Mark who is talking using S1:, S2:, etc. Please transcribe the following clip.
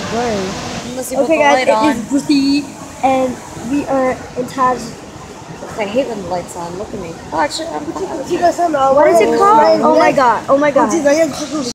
S1: blurry.
S2: Unless you put
S1: Okay,
S2: the
S1: guys,
S2: light on.
S1: it is Bree, and we are in Taj.
S2: I hate when the light's on. Look at me. Oh, actually, I'm fine.
S1: What is it called? Oh my god! Oh my god!